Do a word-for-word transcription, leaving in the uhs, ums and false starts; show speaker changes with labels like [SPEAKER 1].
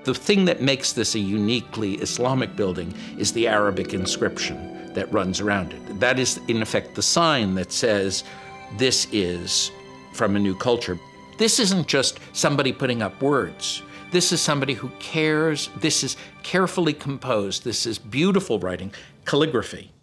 [SPEAKER 1] The thing that makes this a uniquely Islamic building is the Arabic inscription that runs around it. That is, in effect, the sign that says, this is from a new culture. This isn't just somebody putting up words. This is somebody who cares. This is carefully composed. This is beautiful writing, calligraphy.